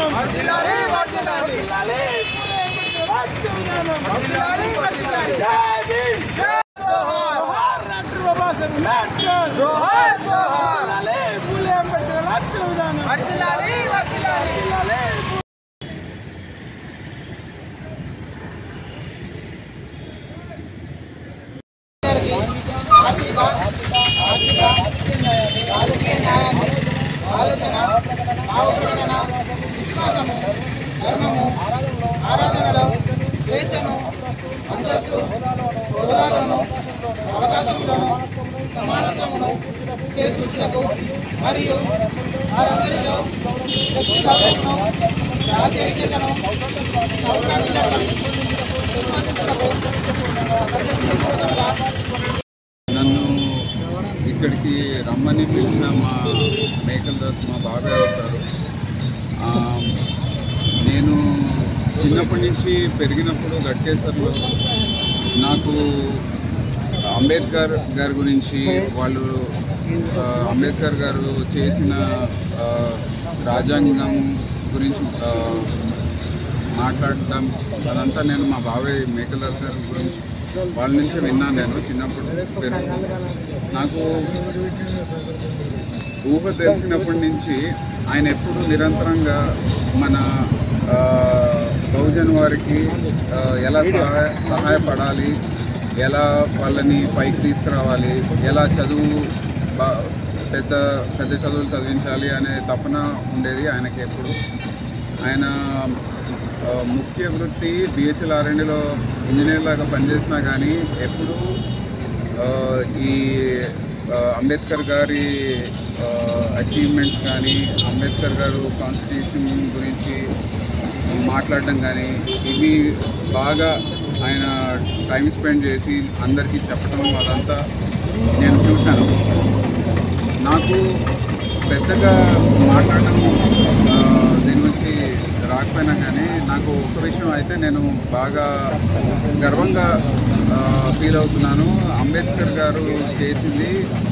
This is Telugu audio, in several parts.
రాజకీయ న్యాయాన్ని ఆలోచన భావప్రకటన విశ్వాసము ధర్మము ఆరాధనలో స్వేచ్ఛను అంతస్తు హోదాలను అవకాశములను సమానత్వమును చేకూర్చుటకు మరియు వారందరిలో వ్యక్తిగతను జాతీయ ఐక్యతను నన్ను ఇక్కడికి రమ్మని పిలిచిన మా మేకల్ దాస్ మా బాబాయ్ అవుతారు. నేను చిన్నప్పటి నుంచి పెరిగినప్పుడు గట్కేసర్లో నాకు అంబేద్కర్ గారి గురించి వాళ్ళు అంబేద్కర్ గారు చేసిన రాజ్యాంగం గురించి మాట్లాడటం అదంతా నేను మా బాబాయ్ మేకల్ దాస్ గారి గురించి వాళ్ళ నుంచి విన్నాను. నేను చిన్నప్పుడు నాకు ఊహ తెలిసినప్పటి నుంచి ఆయన ఎప్పుడు నిరంతరంగా మన బహుజన్ వారికి ఎలా సహాయపడాలి, ఎలా వాళ్ళని పైకి తీసుకురావాలి, ఎలా పెద్ద పెద్ద చదువులు చదివించాలి అనే తపన ఉండేది ఆయనకి ఎప్పుడు. ఆయన ముఖ్య వృత్తి BHLR&Dలో ఇంజనీర్ లాగా పనిచేసినా కానీ ఎప్పుడు ఈ అంబేద్కర్ గారి అచీవ్మెంట్స్ కానీ అంబేద్కర్ గారు కాన్స్టిట్యూషన్ గురించి మాట్లాడడం కానీ ఇవి బాగా ఆయన టైం స్పెండ్ చేసి అందరికీ చెప్పడం అదంతా నేను చూశాను. నాకు పెద్దగా మాట్లాడడం దీని నుంచి రాకపోయినా కానీ నాకు ఒక విషయం అయితే నేను బాగా గర్వంగా ఫీల్ అవుతున్నాను. అంబేద్కర్ గారు చేసింది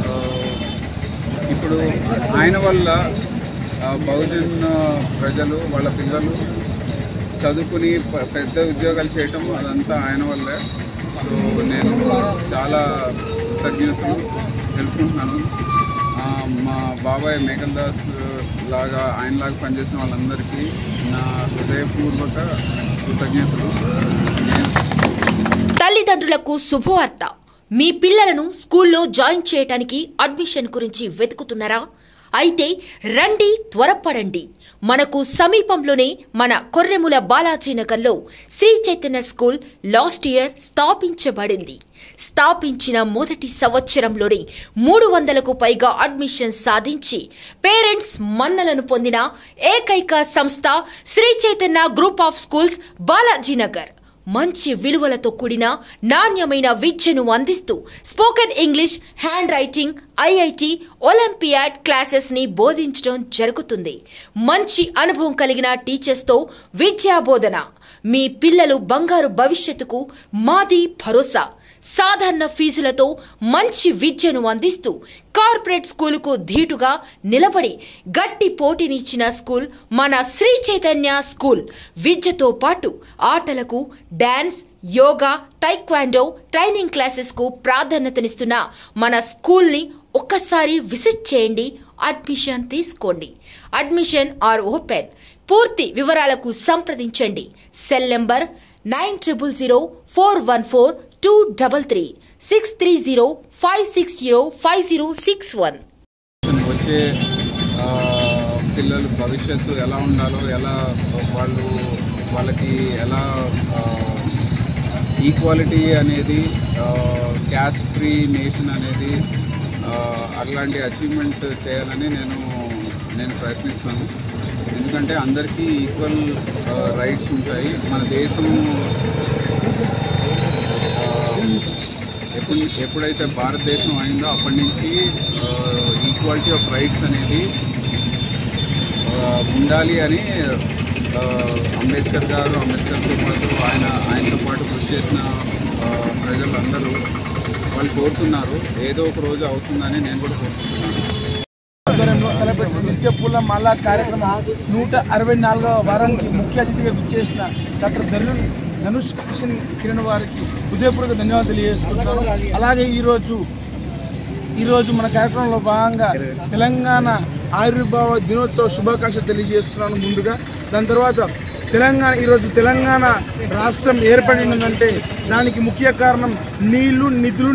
ఇప్పుడు ఆయన వల్ల బహుజన్ ప్రజలు వాళ్ళ పిల్లలు చదువుకుని పెద్ద ఉద్యోగాలు చేయటం అదంతా ఆయన వల్లే. సో నేను చాలా కృతజ్ఞతలు తెలుపుకుంటున్నాను. మా బాబాయ్ మేకల్ దాస్ లాగా ఆయనలాగా పనిచేసిన వాళ్ళందరికీ నా హృదయపూర్వక కృతజ్ఞతలు. తల్లిదండ్రులకు శుభవార్త. మీ పిల్లలను స్కూల్లో జాయిన్ చేయడానికి అడ్మిషన్ గురించి వెతుకుతున్నారా? అయితే రండి, త్వరపడండి. మనకు సమీపంలోనే మన కొర్రెముల బాలాజీ నగర్లో Sri Chaitanya school last year స్థాపించబడింది. స్థాపించిన మొదటి సంవత్సరంలోనే 300కు పైగా అడ్మిషన్ సాధించి పేరెంట్స్ మన్నలను పొందిన ఏకైక సంస్థ Sri Chaitanya group of schools Balaji Nagar. మంచి విలువలతో కూడిన నాణ్యమైన విద్యను అందిస్తూ spoken English, hand writing, IIT, olympiad classes ని బోధించడం జరుగుతుంది. మంచి అనుభవం కలిగిన టీచర్స్తో విద్యా బోధన. మీ పిల్లలు బంగారు భవిష్యత్తుకు మాది భరోసా. సాధారణ ఫీజులతో మంచి విద్యను అందిస్తూ కార్పొరేట్ స్కూలుకు ధీటుగా నిలబడి గట్టి పోటీనిచ్చిన స్కూల్ మన శ్రీ చైతన్య స్కూల్. విద్యతో పాటు ఆటలకు, డాన్స్, యోగా, టైక్వాండో ట్రైనింగ్ క్లాసెస్కు ప్రాధాన్యతనిస్తున్న మన స్కూల్ని ఒక్కసారి విజిట్ చేయండి. అడ్మిషన్ తీసుకోండి. Admission are open. పూర్తి వివరాలకు సంప్రదించండి. Cell number 9004142233 63056050661. వచ్చే పిల్లలు భవిష్యత్తు ఎలా ఉండాలో, ఎలా వాళ్ళకి ఎలా ఈక్వాలిటీ అనేది, క్యాస్ట్ ఫ్రీ నేషన్ అనేది అట్లాంటి అచీవ్మెంట్ చేయాలని నేను ప్రయత్నిస్తాను. ఎందుకంటే అందరికీ ఈక్వల్ రైట్స్ ఉంటాయి. మన దేశం ఎప్పుడైతే భారతదేశం అయిందో అప్పటి నుంచి ఈక్వాలిటీ ఆఫ్ రైట్స్ అనేది ఉండాలి అని అంబేద్కర్తో పాటు ఆయనతో పాటు కృషి చేసిన ప్రజలందరూ వాళ్ళు కోరుతున్నారు. ఏదో ఒక రోజు అవుతుందని నేను కూడా కోరుకుంటున్నాను. అంత్య పూల మాల కార్యక్రమం 164వ వారానికి ముఖ్య అతిథిగా విచ్చేసిన డాక్టర్ ధనుష్ కిరణ్ వారికి హృదయపూర్వక ధన్యవాదాలు తెలియజేసుకుంటున్నాను. అలాగే ఈరోజు మన కార్యక్రమంలో భాగంగా తెలంగాణ ఆవిర్భావ దినోత్సవ శుభాకాంక్షలు తెలియజేస్తున్నాను ముందుగా. దాని తర్వాత ఈరోజు తెలంగాణ రాష్ట్రం ఏర్పడిందంటే దానికి ముఖ్య కారణం నీళ్లు నిధులు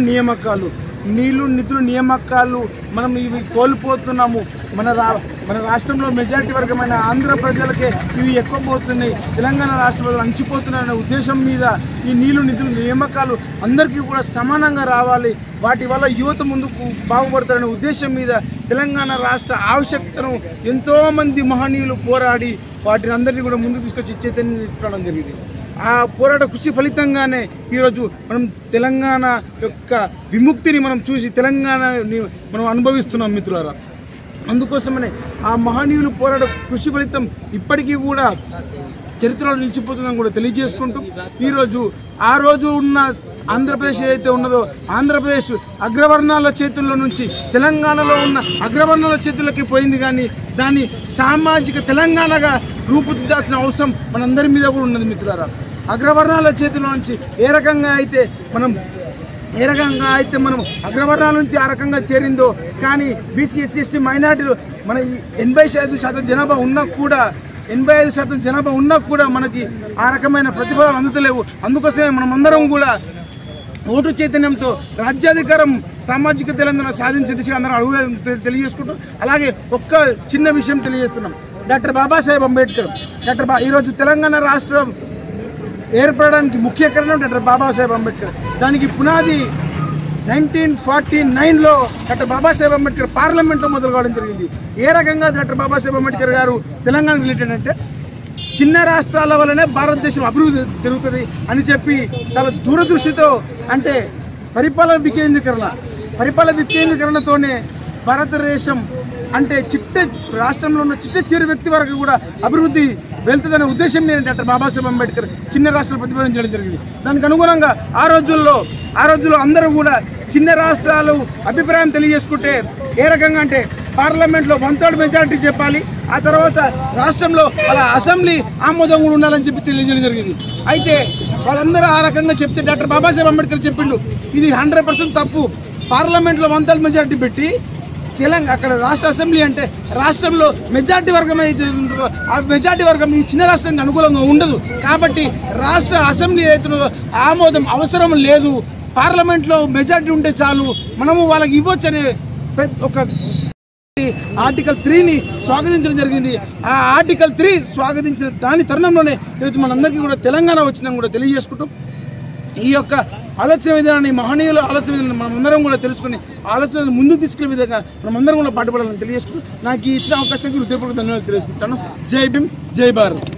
నియామకాలు మనం ఇవి కోల్పోతున్నాము. మన రాష్ట్రంలో మెజారిటీ వర్గమైన ఆంధ్ర ప్రజలకే ఇవి ఎక్కువ పోతున్నాయి, తెలంగాణ రాష్ట్ర ప్రజలు అంచిపోతున్నారనే ఉద్దేశం మీద ఈ నీళ్లు నిధులు నియామకాలు అందరికీ కూడా సమానంగా రావాలి, వాటి వల్ల యువత ముందుకు బాగుపడతారనే ఉద్దేశం మీద తెలంగాణ రాష్ట్ర ఆవశ్యకతను ఎంతోమంది మహనీయులు పోరాడి వాటిని అందరినీ కూడా ముందుకు తీసుకొచ్చి చైతన్యం తీసుకోవడం జరిగింది. ఆ పోరాట కృషి ఫలితంగానే ఈరోజు మనం తెలంగాణ యొక్క విముక్తిని మనం చూసి తెలంగాణని మనం అనుభవిస్తున్నాం మిత్రులారా. అందుకోసమనే ఆ మహనీయులు పోరాట కృషి ఫలితం ఇప్పటికీ కూడా చరిత్రలో నిలిచిపోతుందని కూడా తెలియజేసుకుంటూ ఈరోజు ఆ రోజు ఉన్న ఆంధ్రప్రదేశ్ ఏదైతే ఉన్నదో ఆంధ్రప్రదేశ్ అగ్రవర్ణాల చేతుల్లో నుంచి తెలంగాణలో ఉన్న అగ్రవర్ణాల చేతుల్లోకి పోయింది, కానీ దాన్ని సామాజిక తెలంగాణగా రూపుదిద్దాల్సిన అవసరం మనందరి మీద కూడా ఉన్నది మిత్రులారా. అగ్రవర్ణాల చేతుల్లో నుంచి ఏ రకంగా అయితే మనం అగ్రవర్ణాల నుంచి ఆ రకంగా చేరిందో, కానీ బీసీ ఎస్సీ ఎస్టీ మైనార్టీలు మన 85% జనాభా ఉన్నా కూడా మనకి ఆ రకమైన ప్రతిఫలాలు అందుతలేవు. అందుకోసమే మనమందరం కూడా ఓటు చైతన్యంతో రాజ్యాధికారం సామాజిక తెలంగాణ సాధించే దిశగా అందరం అడుగు తెలియజేసుకుంటాం. అలాగే ఒక్క చిన్న విషయం తెలియజేస్తున్నాం. డాక్టర్ బాబాసాహెబ్ అంబేద్కర్ ఈరోజు తెలంగాణ రాష్ట్రం ఏర్పడడానికి ముఖ్య కారణం డాక్టర్ బాబాసాహెబ్ అంబేద్కర్. దానికి పునాది 1949లో డాక్టర్ బాబాసాహెబ్ అంబేద్కర్ పార్లమెంట్లో మొదలు కావడం జరిగింది. ఏ రకంగా డాక్టర్ బాబాసాహెబ్ అంబేద్కర్ గారు తెలంగాణ రిలేటెడ్ అంటే చిన్న రాష్ట్రాల వల్లనే భారతదేశం అభివృద్ధి జరుగుతుంది అని చెప్పి చాలా దూరదృష్టితో, అంటే పరిపాలన వికేంద్రీకరణతోనే భారతదేశం అంటే రాష్ట్రంలో ఉన్న చిట్ట వ్యక్తి వరకు కూడా అభివృద్ధి వెళ్తుందనే ఉద్దేశం మీద డాక్టర్ బాబాసాహెబ్ అంబేద్కర్ చిన్న రాష్ట్రాలు ప్రతిపాదించడం జరిగింది. దానికి అనుగుణంగా ఆ రోజుల్లో అందరూ కూడా చిన్న రాష్ట్రాలు అభిప్రాయం తెలియజేసుకుంటే ఏ రకంగా అంటే పార్లమెంట్లో 1/3 మెజారిటీ చెప్పాలి, ఆ తర్వాత రాష్ట్రంలో వాళ్ళ అసెంబ్లీ ఆమోదం కూడా ఉండాలని చెప్పి తెలియజేయడం జరిగింది. అయితే వాళ్ళందరూ ఆ రకంగా చెప్తే డాక్టర్ బాబాసాహెబ్ అంబేద్కర్ చెప్పిండు ఇది 100% తప్పు. పార్లమెంట్లో 1/3 మెజారిటీ పెట్టి అక్కడ రాష్ట్ర అసెంబ్లీ అంటే రాష్ట్రంలో మెజార్టీ వర్గం అయితే ఉంటుందో ఆ మెజార్టీ వర్గం ఈ చిన్న రాష్ట్రానికి అనుకూలంగా ఉండదు. కాబట్టి రాష్ట్ర అసెంబ్లీ ఏదైతుందో ఆమోదం అవసరం లేదు, పార్లమెంట్లో మెజార్టీ ఉంటే చాలు, మనము వాళ్ళకి ఇవ్వచ్చు అనే ఒక ఆర్టికల్ 3ని స్వాగతించడం జరిగింది. ఆ ఆర్టికల్ 3 స్వాగతించిన దాని తరుణంలోనే ఈరోజు మనందరికీ కూడా తెలంగాణ వచ్చిందని కూడా తెలియజేసుకుంటూ ఈ యొక్క ఆలోచన విధానాన్ని మహనీయుల ఆలోచన విధానాన్ని మనమందరం కూడా తెలుసుకుని ఆలోచనలు ముందుకు తీసుకెళ్లే విధంగా మనమందరం కూడా పాటుపడాలని తెలియజేసుకుంటూ నాకు ఇచ్చిన అవకాశానికి హృదయపూర్వక ధన్యవాదాలు తెలియజేసుకుంటాను. జై భీమ్, జై భారత్.